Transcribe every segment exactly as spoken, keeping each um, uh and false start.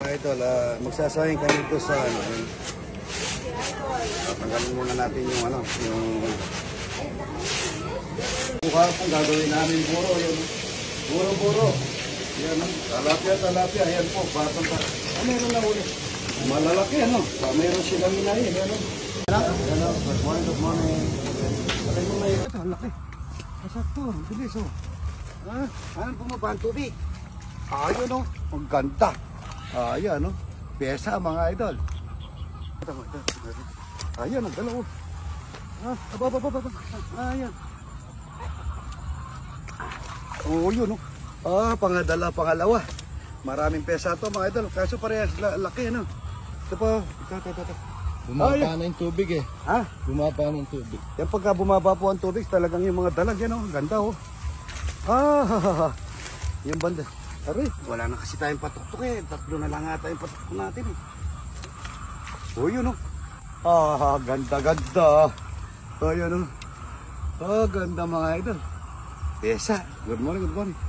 idol, uh, magsasayang kami ito sa ano. Tanggalin muna natin yung ano, yung buka pong gagawin namin puro yun. Puro-puro. Yan, talapia, talapia. Ayan po, batang pa. Ah, meron na ulit. Malalaki, ano? Ah, meron silang inahin, ano? Ano? Good morning, good morning. Patay mo na yun. Ito, ang laki. Masakto, bilis, oh. Ah, ano bumaba ang tubig? Ayun, oh. Ang ganda. Ayan, oh. Pesa, mga idol. Ito, ito, ito. Ayan, ang dalaw. Ah, aba, aba, aba, aba. Ayan. Oo, yun, oh. Ah, pangadala, pangalawa. Maraming pesa ito, mga idol. Kaso parehas laki, ano? Ito po. Ito, ito, ito. Bumaba na yung tubig eh. Ha? Bumaba na yung tubig. Yan pagka bumaba po ang tubig, talagang yung mga dalag yan, oh. Ganda, oh. Ah, yung banda. Aray, wala na kasi tayong patuktok eh. Tatlo na lang ata yung patuktok natin eh. Oh, yun, oh. Ah, ganda, ganda. Oh, yun, oh. Ah, ganda, mga idol. Pesa. Good morning, good morning.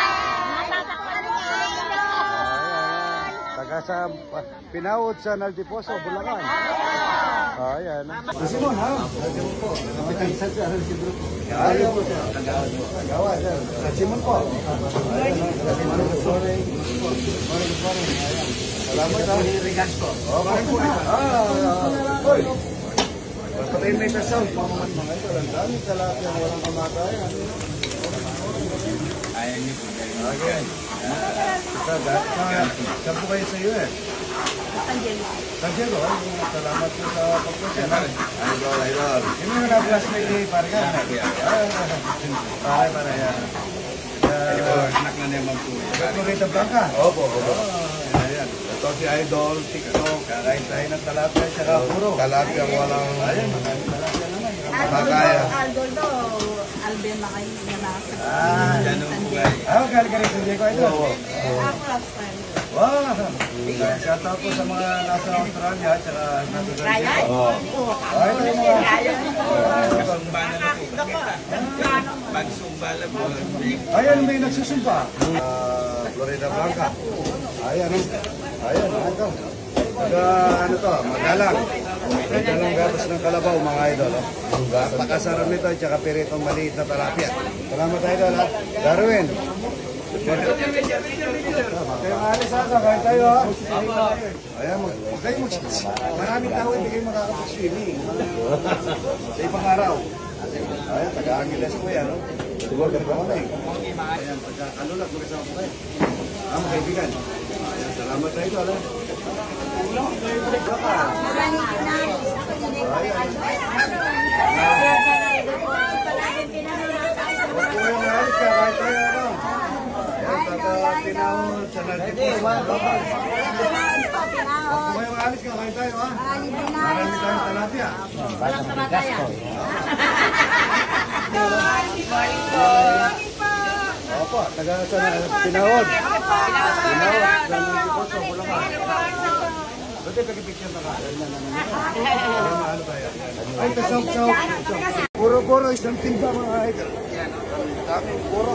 Taga sa Pinawod sa Naldiposo, Bulacan. Ayan. Si Simon, ha? Si Simon po. Kapitan sa si Bro. Ayaw po siya. Gawa siya. Si Simon po. Si Simon po. Sorry. Morning, good morning. Salamat, ha? Regas po. Okay po. Ah, oy. Patayin na yung sound. Mga ito, ang dami talapia ang walang kamatayan. Ayan niyo po. Okay. Saan po kayo sa U S? San Diego. San Diego, salamat po sa pagpasya. Idol, idol. Sino yung na-classmate ni Pargan? Pare, pare yan. Anak na naman po. Florida Blanca? Opo, opo. Ayan. Ito si Idol, TikTok, kakain tayo ng talapia, tsaka puro. Talapia ang walang... Ayan, maraming talapia naman. Makaya. Aldol do, Alben na kayo na Ah, San Diego. ah, galing ka rin sa Diego, Idol. Ako last time. Wow! Shout out po sa mga nasa Australia, tsaka nasa San Raya? Diego. Oo. Ay, ito yung mga... Magsumbala po. Ayan, may nagsusumpa. Uh, Florida Blanca. Ayan, ayan, ito. Taga, ano to, madalang. Madalang gatas ng kalabaw, mga idol. Napakasarap nito, tsaka piritong maliit na talapia. Salamat, idol, ha? Darwin. Kayo alis ha, kain tayo ha. Ayan, huwag kayo mag maraming tao hindi kayo makakapag-swimming. Sa ibang araw. Ayan, taga-Angeles po yan, no? Diba, ganito ka na eh. Ayan, pagka-kalulat, mag-asama po tayo. Ah, mga kaibigan. Ayan, salamat tayo ito, alam. Huwag po yung alis ka, kain tayo, ano? Pinahon sa Naldiposo. Huwag po yung alis ka, kain tayo, ha? Marami tayong talapia. Walang kamatayan. Opo, taga sa Pinahon. Pinahon, sa Naldiposo, Bulacan. Pwede pag-picture na ka. Ano ba yan? Ay, kasaw-saw. Puro-puro, isang timba mga idol. Yan, ang daming puro.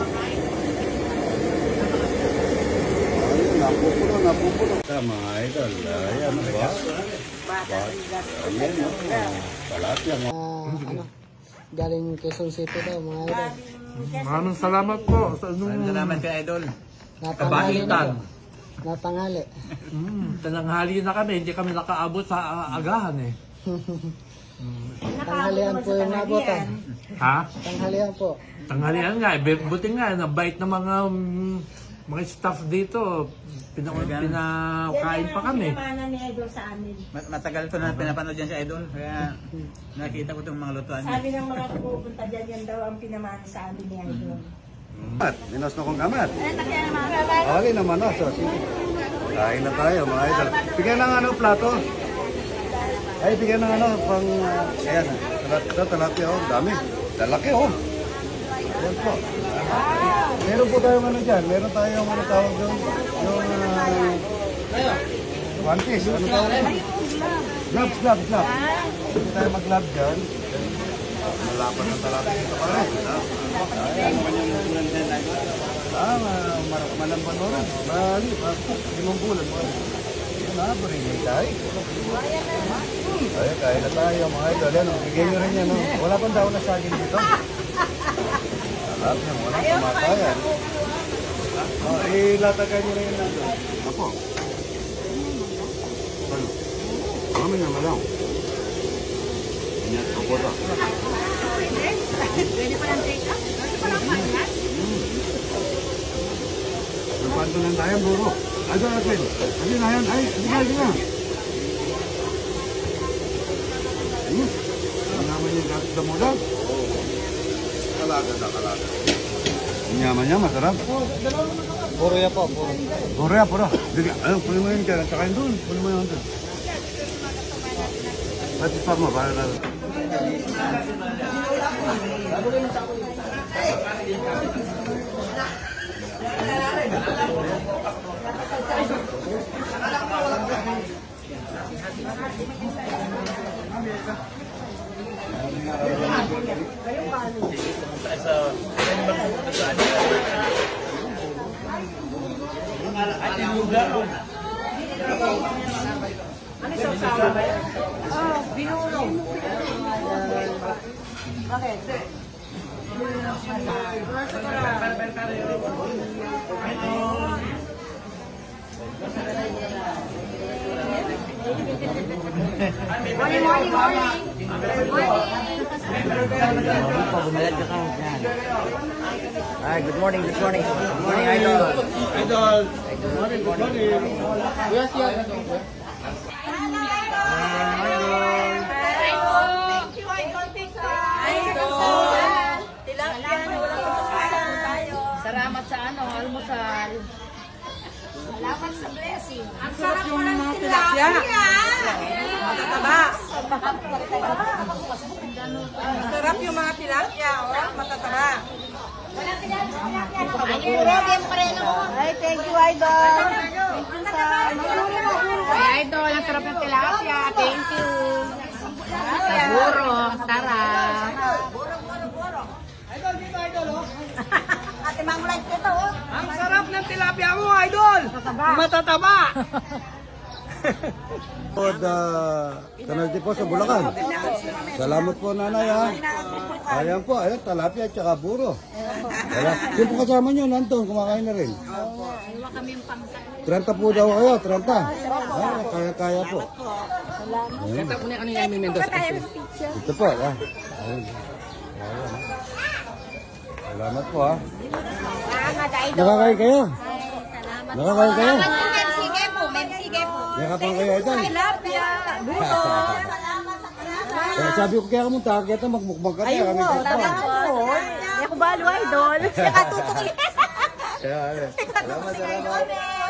Ayun, napupuno, napupuno. Mga idol, ayan ba? Ayan, talapia. Ano, galing Quezon City daw, mga idol. Maraming salamat po sa anong Salamat kay idol. Natanghali na po. Natanghali. mm, tananghali na kami, hindi kami nakaabot sa uh, agahan eh. Tanghalian po yung nabotan. Ha? Tanghalian po. Tanghalian nga, eh, buti nga, nabait na mga um, mga staff dito. Pina, pinakain pa kami. Pinamana ni Idol sa amin. Matagal ko na pinapanood dyan si idol. Kaya nakita ko itong mga lutuan niya. Sabi ng mga pupunta dyan, yan daw ang pinamana sa amin ni Idol. Kamat, minos na kong kamat. Okay naman, no? So, sige. Kain na tayo, mga idol. Bigyan ng ano, plato. Ay, bigyan ng ano, pang... Uh, ayan, ito, talapia, oh. Dami. Lalaki, oh. Ayan po. Meron po tayong ano dyan. Meron tayong ano tawag doon. Yung... Uh, one piece. Ano tawag doon? Gloves, gloves, gloves. Hindi tayo mag-glove dyan. Malapan ng talapia dito pa rin. Ayan. Ah, malampan mo rin. Bali, limang bulan mo rin. na, Burinay tayo. Ay, kain na tayo mga idol. Ano, bigyan nyo rin yan. No? Wala pang daw na saging dito. Alam nyo, walang kumakayan. Oh, ilatagan nyo rin yan nandun. Apo. Ano? Kami naman lang. Inyat ko po ito. Pwede pa lang take up? Pwede pa lang pangat? Nagpanto lang tayo, buro. Ano natin? Ano na yan? Ay, ano na, ano na? Hmm? Ano naman yung gato sa moda? Kalaga na, kalaga. Ang yaman niya, masarap. Puro yan po, puro. Puro yan, puro. Sige, ano, punin mo yun dyan. Tsaka yun doon, punin mo yun doon. Ba't isa mo, para na. Ano sa usawa ba yan? Oh, binulong. Bakit? Morning, morning, morning. Ay, good morning, good morning. Good morning, idol. Idol! Morning, good morning. Yes, yes. Thank you, Idol. Idol. Tilapia na walang pagkakasalan tayo. Salamat sa ano, almusal. Salamat sa blessing. Ang sarap mo ng tilapia. Matataba. Sarap yung mga tilapia, oh. Matataba. Ay, thank you, Idol. Thank you sa Ay, Idol, ang sarap ng tilapia. Thank you. Sa buro, sarap. Ate Mangulay ko ito, oh. Ang sarap ng tilapia mo, idol! Matataba! Po, da, Tanarte po sa Bulacan. Salamat po, nanay, ha. Ayan po, ayan, talapia at saka buro. Wala. Sino po kasama nyo, nandun, kumakain na rin. trenta po daw kayo, trenta. Ah, kaya-kaya po. Kanta po na kanina yung Mendoza. Ito po, ha. Ayan. Ayan, ha. Salamat po, ha. Nakakain kayo? Nakakain kayo? Sige po, sige po. Nakakain kayo, idol? Tilapia, buto. Kaya sabi ko kaya kamunta, kaya ito magmukbang ka tayo. Kami dito. Hindi ako balo, Idol. Kaya, salamat, salamat.